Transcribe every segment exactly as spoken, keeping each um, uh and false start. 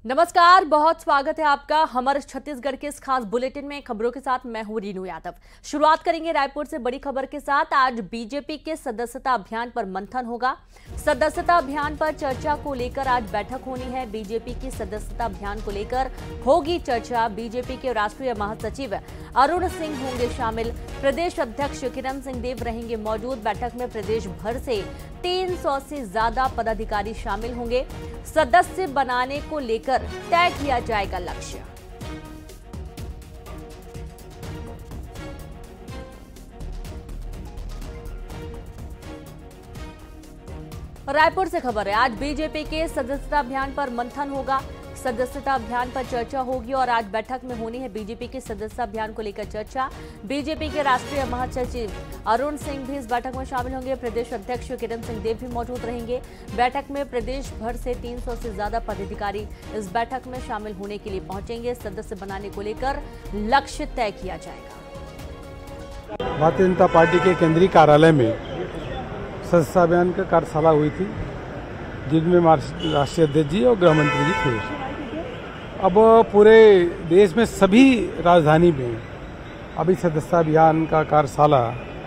नमस्कार, बहुत स्वागत है आपका हमारे छत्तीसगढ़ के इस खास बुलेटिन में। खबरों के साथ मैं हूं रीनू यादव। शुरुआत करेंगे रायपुर से बड़ी खबर के साथ। आज बीजेपी के सदस्यता अभियान पर मंथन होगा। सदस्यता अभियान पर चर्चा को लेकर आज बैठक होनी है। बीजेपी की सदस्यता अभियान को लेकर होगी चर्चा। बीजेपी के राष्ट्रीय महासचिव अरुण सिंह होंगे शामिल। प्रदेश अध्यक्ष किरण सिंह देव रहेंगे मौजूद। बैठक में प्रदेश भर से तीन सौ से ज्यादा पदाधिकारी शामिल होंगे। सदस्य बनाने को लेकर तय किया जाएगा लक्ष्य। रायपुर से खबर है, आज बीजेपी के सदस्यता अभियान पर मंथन होगा। सदस्यता अभियान पर चर्चा होगी और आज बैठक में होनी है बीजेपी के सदस्यता अभियान को लेकर चर्चा। बीजेपी के राष्ट्रीय महासचिव अरुण सिंह भी इस बैठक में शामिल होंगे। प्रदेश अध्यक्ष किरण सिंह देव भी मौजूद रहेंगे। बैठक में प्रदेश भर से तीन सौ से ज्यादा पदाधिकारी इस बैठक में शामिल होने के लिए पहुंचेंगे। सदस्य बनाने को लेकर लक्ष्य तय किया जाएगा। भारतीय जनता पार्टी के केंद्रीय कार्यालय में सदस्यता अभियान की कार्यशाला हुई थी, जिनमें राष्ट्रीय अध्यक्ष जी और गृह मंत्री जी थे। अब पूरे देश में सभी राजधानी में अभी सदस्यता अभियान का कार्यशाला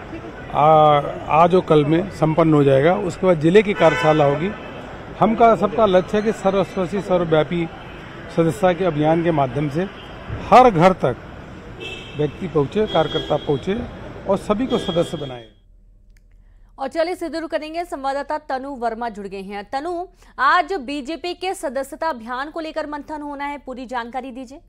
आज और कल में संपन्न हो जाएगा। उसके बाद जिले की कार्यशाला होगी। हम का सबका लक्ष्य है कि सर्वस्पर्शी सर्वव्यापी सदस्यता के अभियान के माध्यम से हर घर तक व्यक्ति पहुंचे, कार्यकर्ता पहुंचे और सभी को सदस्य बनाए। और चलिए सीधे रुक करेंगे, संवाददाता तनु वर्मा जुड़ गए हैं। तनु, आज बीजेपी के सदस्यता अभियान को लेकर मंथन होना है, पूरी जानकारी दीजिए।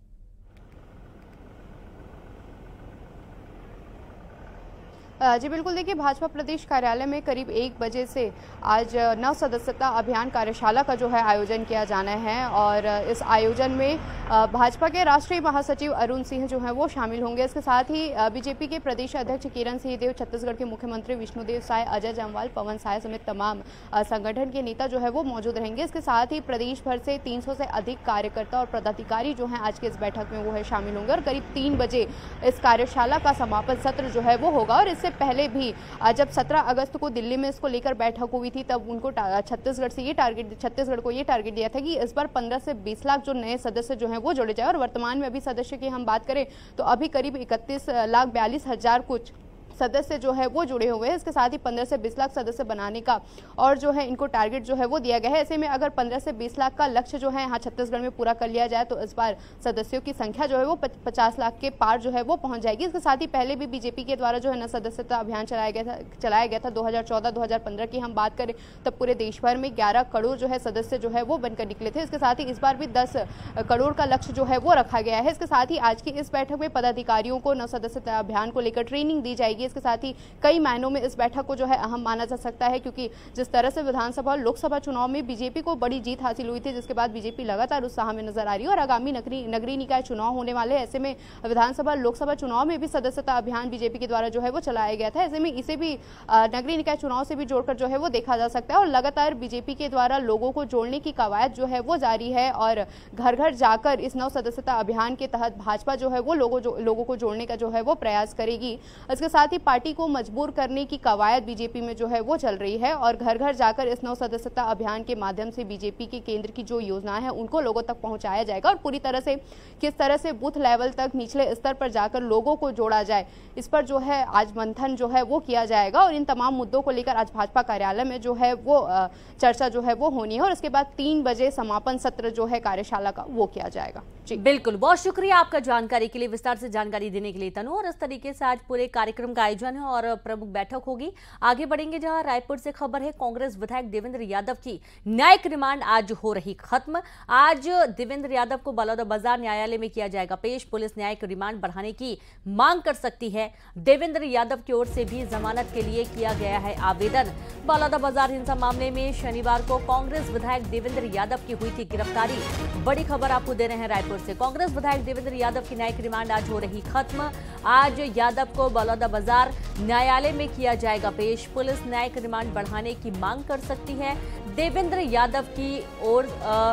जी बिल्कुल, देखिए भाजपा प्रदेश कार्यालय में करीब एक बजे से आज नव सदस्यता अभियान कार्यशाला का जो है आयोजन किया जाना है और इस आयोजन में भाजपा के राष्ट्रीय महासचिव अरुण सिंह जो हैं वो शामिल होंगे। इसके साथ ही बीजेपी के प्रदेश अध्यक्ष किरण सिंह देव, छत्तीसगढ़ के मुख्यमंत्री विष्णुदेव साय, अजय जमवाल, पवन साय समेत तमाम संगठन के नेता जो है वो मौजूद रहेंगे। इसके साथ ही प्रदेश भर से तीन सौ से अधिक कार्यकर्ता और पदाधिकारी जो हैं आज के इस बैठक में वो है शामिल होंगे और करीब तीन बजे इस कार्यशाला का समापन सत्र जो है वो होगा। और इससे पहले भी जब सत्रह अगस्त को दिल्ली में इसको लेकर बैठक हुई थी, तब उनको छत्तीसगढ़ से ये टारगेट छत्तीसगढ़ को ये टारगेट दिया था कि इस बार पंद्रह से बीस लाख जो नए सदस्य जो हैं वो जोड़े जाए। और वर्तमान में अभी सदस्य की हम बात करें तो अभी करीब इकतीस लाख बयालीस हजार कुछ सदस्य जो है वो जुड़े हुए हैं। इसके साथ ही पंद्रह से बीस लाख सदस्य बनाने का और जो है इनको टारगेट जो है वो दिया गया है। ऐसे में अगर पंद्रह से बीस लाख का लक्ष्य जो है यहाँ छत्तीसगढ़ में पूरा कर लिया जाए तो इस बार सदस्यों की संख्या जो है वो पचास लाख के पार जो है वो पहुंच जाएगी। इसके साथ ही पहले भी बीजेपी के द्वारा जो है न सदस्यता अभियान चलाया गया था चलाया गया था दो हजार चौदह दो हजार पंद्रह की हम बात करें तब पूरे देश भर में ग्यारह करोड़ जो है सदस्य जो है वो बनकर निकले थे। इसके साथ ही इस बार भी दस करोड़ का लक्ष्य जो है वो रखा गया है। इसके साथ ही आज की इस बैठक में पदाधिकारियों को नव सदस्यता अभियान को लेकर ट्रेनिंग दी जाएगी। इसके साथ ही कई मायनों में इस बैठक को जो है अहम माना जा सकता है, क्योंकि जिस तरह से विधानसभा और लोकसभा चुनाव में बीजेपी को बड़ी जीत हासिल हुई थी, जिसके बाद बीजेपी लगातार उत्साह में नजर आ रही है और आगामी नगरीय नगरीय निकाय चुनाव होने वाले, ऐसे में विधानसभा लोकसभा चुनाव में भी सदस्यता अभियान बीजेपी के द्वारा जो है वो चलाया गया था। ऐसे में इसे भी नगरीय निकाय चुनाव से भी जोड़कर जो है वो देखा जा सकता है और लगातार बीजेपी के द्वारा लोगों को जोड़ने की कवायद जो है वो जारी है और घर घर जाकर इस नव सदस्यता अभियान के तहत भाजपा जो है वो लोगों जो लोगों को जोड़ने का जो है वो प्रयास करेगी। इसके साथ ही पार्टी को मजबूर करने की कवायद बीजेपी में जो है वो चल रही है और घर घर जाकर इस नव सदस्यता अभियान के माध्यम से बीजेपी के केंद्र की जो योजनाएं हैं उनको लोगों तक पहुंचाया जाएगा और पूरी तरह से किस तरह से बूथ लेवल तक निचले स्तर पर जाकर लोगों को जोड़ा जाए, इस पर जो है आज मंथन जो है वो किया जाएगा और इन तमाम मुद्दों को लेकर आज भाजपा कार्यालय में जो है वो चर्चा जो है वो होनी है और इसके बाद तीन बजे समापन सत्र जो है कार्यशाला का वो किया जाएगा। जी बिल्कुल, बहुत शुक्रिया आपका जानकारी के लिए, विस्तार से जानकारी देने के लिए तनु। और इस तरीके से आज पूरे कार्यक्रम का आयोजन है और प्रमुख बैठक होगी। आगे बढ़ेंगे जहां रायपुर से खबर है, कांग्रेस विधायक देवेंद्र यादव की न्यायिक रिमांड आज हो रही खत्म। आज देवेंद्र यादव को बलौदाबाजार न्यायालय में किया जाएगा पेश। पुलिस न्यायिक रिमांड बढ़ाने की मांग कर सकती है। देवेंद्र यादव की ओर से भी जमानत के लिए किया गया है आवेदन। बलौदाबाजार हिंसा मामले में शनिवार को कांग्रेस विधायक देवेंद्र यादव की हुई थी गिरफ्तारी। बड़ी खबर आपको दे रहे हैं रायपुर से। कांग्रेस विधायक देवेंद्र यादव की न्यायिक रिमांड आज हो रही खत्म। आज यादव को बलौदाबाजार न्यायालय में किया जाएगा पेश। पुलिस न्यायिक रिमांड बढ़ाने की मांग कर सकती है। देवेंद्र यादव की ओर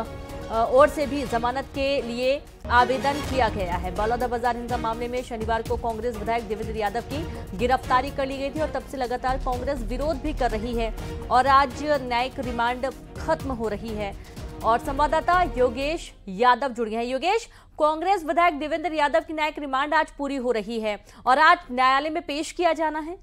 ओर से भी जमानत के लिए आवेदन किया गया है। बलौदाबाजार हिंसा मामले में शनिवार को कांग्रेस विधायक देवेंद्र यादव की गिरफ्तारी कर ली गई थी और तब से लगातार कांग्रेस विरोध भी कर रही है और आज न्यायिक रिमांड खत्म हो रही है। और संवाददाता योगेश यादव जुड़ गए हैं। योगेश, कांग्रेस विधायक देवेंद्र यादव की न्यायिक रिमांड आज पूरी हो रही है और आज न्यायालय में पेश किया जाना है।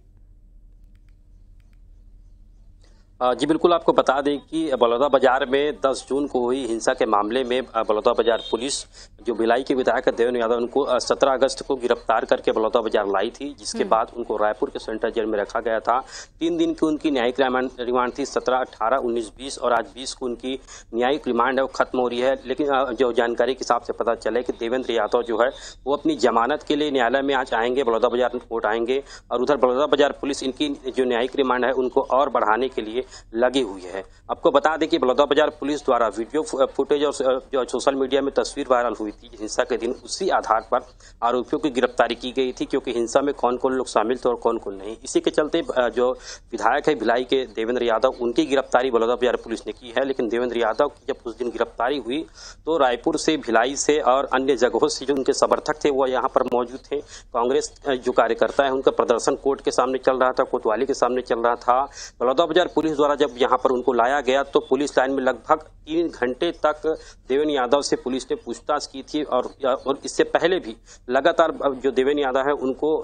जी बिल्कुल, आपको बता दें कि बलौदा बाजार में दस जून को हुई हिंसा के मामले में बलौदा बाजार पुलिस जो भिलाई के विधायक देवेंद्र यादव उनको सत्रह अगस्त को गिरफ्तार करके बलौदा बाजार लाई थी, जिसके बाद उनको रायपुर के सेंट्रल जेल में रखा गया था। तीन दिन की उनकी न्यायिक रिमांड थी, सत्रह, अठारह, उन्नीस, बीस और आज बीस को उनकी न्यायिक रिमांड है वो खत्म हो रही है। लेकिन जो जानकारी के हिसाब से पता चला है कि देवेंद्र यादव जो है वो अपनी जमानत के लिए न्यायालय में आज आएंगे, बलौदा बाजार कोर्ट आएंगे और उधर बलौदा बाजार पुलिस इनकी जो न्यायिक रिमांड है उनको और बढ़ाने के लिए लगी हुई है। आपको बता दें कि बलौदा बाजार पुलिस द्वारा वीडियो फुटेज और जो सोशल मीडिया में तस्वीर वायरल हुई थी हिंसा के दिन, उसी आधार पर आरोपियों की गिरफ्तारी की गई थी, क्योंकि हिंसा में कौन कौन लोग शामिल थे और कौन कौन नहीं। इसी के चलते जो विधायक है भिलाई के देवेंद्र यादव, उनकी गिरफ्तारी बलौदा बाजार पुलिस ने की है। लेकिन देवेंद्र यादव की जब उस दिन गिरफ्तारी हुई तो रायपुर से, भिलाई से और अन्य जगहों से जो उनके समर्थक थे वो यहाँ पर मौजूद थे। कांग्रेस जो कार्यकर्ता है उनका प्रदर्शन कोर्ट के सामने चल रहा था, कोतवाली के सामने चल रहा था। बलौदा बाजार पुलिस द्वारा जब यहाँ पर उनको लाया गया तो पुलिस लाइन में लगभग तीन घंटे तक देवेंद्र यादव से पुलिस ने पूछताछ की थी और, और इससे पहले भी लगातार जो देवेंद्र यादव है उनको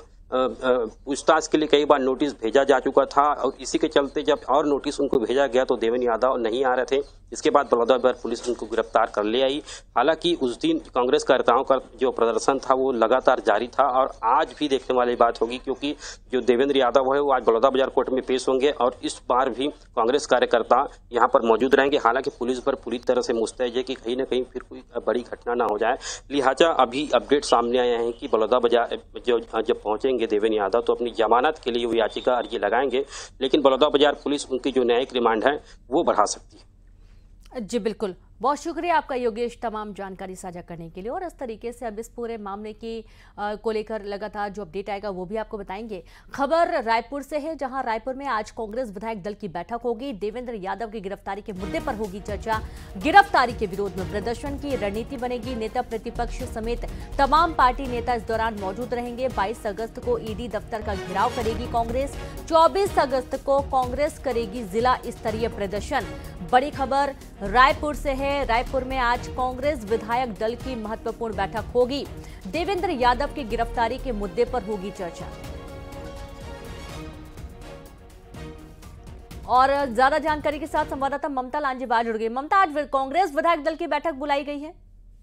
पूछताछ के लिए कई बार नोटिस भेजा जा चुका था और इसी के चलते जब और नोटिस उनको भेजा गया तो देवेंद्र यादव नहीं आ रहे थे। इसके बाद बलौदा बाजार पुलिस उनको गिरफ्तार कर ले आई। हालांकि उस दिन कांग्रेस कार्यकर्ताओं का जो प्रदर्शन था वो लगातार जारी था और आज भी देखने वाली बात होगी, क्योंकि जो देवेंद्र यादव है वो आज बलौदा बाजार कोर्ट में पेश होंगे और इस बार भी कांग्रेस कार्यकर्ता यहाँ पर मौजूद रहेंगे। हालांकि पुलिस पर पूरी तरह से मुस्तैद है कि कहीं ना कहीं फिर कोई बड़ी घटना ना हो जाए। लिहाजा अभी अपडेट सामने आए हैं कि बलौदा बाजार जो जब पहुंचेंगे देवेंद्र यादव तो अपनी जमानत के लिए वो याचिका अर्जी लगाएंगे, लेकिन बलौदा बाजार पुलिस उनकी जो न्यायिक रिमांड है वो बढ़ा सकती है। जी बिल्कुल, बहुत शुक्रिया आपका योगेश तमाम जानकारी साझा करने के लिए। और इस तरीके से अब इस पूरे मामले की आ, को लेकर लगातार जो अपडेट आएगा वो भी आपको बताएंगे। खबर रायपुर से है, जहां रायपुर में आज कांग्रेस विधायक दल की बैठक होगी। देवेंद्र यादव की गिरफ्तारी के मुद्दे पर होगी चर्चा। गिरफ्तारी के विरोध में प्रदर्शन की रणनीति बनेगी। नेता प्रतिपक्ष समेत तमाम पार्टी नेता इस दौरान मौजूद रहेंगे। बाईस अगस्त को ईडी दफ्तर का घेराव करेगी कांग्रेस। चौबीस अगस्त को कांग्रेस करेगी जिला स्तरीय प्रदर्शन। बड़ी खबर रायपुर से है। रायपुर में आज कांग्रेस विधायक दल की महत्वपूर्ण बैठक होगी। देवेंद्र यादव की गिरफ्तारी के मुद्दे पर होगी चर्चा। और ज्यादा जानकारी के साथ संवाददाता ममता लांजीवाल जुड़ गई। ममता, आज कांग्रेस विधायक दल की बैठक बुलाई गई है।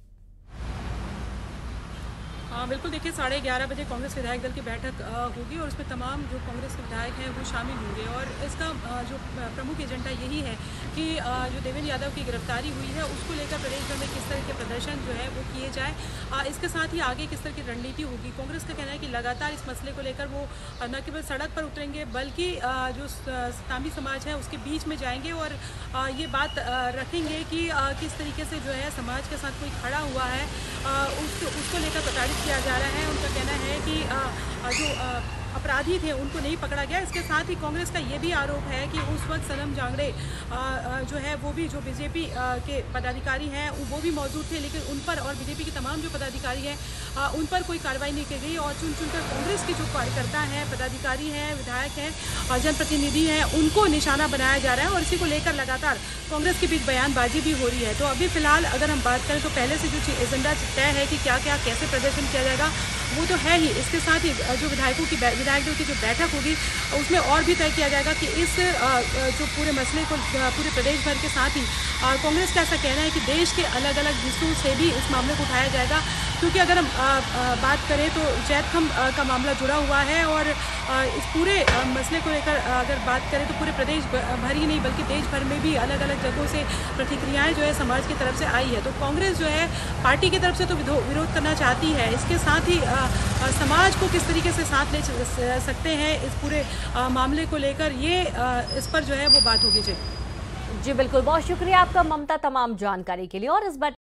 हाँ बिल्कुल, देखिए साढ़े ग्यारह बजे कांग्रेस विधायक दल की बैठक होगी और उसमें तमाम जो कांग्रेस के विधायक हैं वो शामिल होंगे। और इसका जो प्रमुख एजेंडा यही है कि जो देवेंद्र यादव की गिरफ्तारी हुई है उसको लेकर प्रदेश भर में किस तरह के प्रदर्शन जो है वो किए जाए। इसके साथ ही आगे किस तरह की रणनीति होगी। कांग्रेस का कहना है कि लगातार इस मसले को लेकर वो न केवल सड़क पर उतरेंगे बल्कि जो इस्लामी समाज है उसके बीच में जाएंगे और ये बात रखेंगे कि किस तरीके से जो है समाज के साथ कोई खड़ा हुआ है उसको उसको लेकर प्रताड़ित किया जा रहा है। उनका कहना है कि जो अपराधी थे उनको नहीं पकड़ा गया। इसके साथ ही कांग्रेस का ये भी आरोप है कि उस वक्त सनम जांगड़े जो है वो भी जो बीजेपी के पदाधिकारी हैं वो भी मौजूद थे, लेकिन उन पर और बीजेपी के तमाम जो पदाधिकारी हैं उन पर कोई कार्रवाई नहीं की गई और चुन चुनकर कांग्रेस के जो कार्यकर्ता हैं, पदाधिकारी हैं, विधायक हैं, जनप्रतिनिधि हैं उनको निशाना बनाया जा रहा है और इसी को लेकर लगातार कांग्रेस के बीच बयानबाजी भी हो रही है। तो अभी फिलहाल अगर हम बात करें तो पहले से जो एजेंडा तय है कि क्या क्या कैसे प्रदर्शन किया जाएगा वो तो है ही। इसके साथ ही जो विधायकों की विधायक दल की जो बैठक होगी उसमें और भी तय किया जाएगा कि इस जो पूरे मसले को पूरे प्रदेश भर के साथ ही कांग्रेस का ऐसा कहना है कि देश के अलग अलग हिस्सों से भी इस मामले को उठाया जाएगा, क्योंकि अगर हम बात करें तो जैतखम का मामला जुड़ा हुआ है और इस पूरे मसले को लेकर अगर बात करें तो पूरे प्रदेश भर ही नहीं बल्कि देश भर में भी अलग अलग जगहों से प्रतिक्रियाएं जो है समाज की तरफ से आई है। तो कांग्रेस जो है पार्टी की तरफ से तो विरोध करना चाहती है, इसके साथ ही समाज को किस तरीके से साथ ले सकते हैं इस पूरे मामले को लेकर, ये इस पर जो है वो बात होगी। जी जी बिल्कुल, बहुत शुक्रिया आपका ममता तमाम जानकारी के लिए। और इस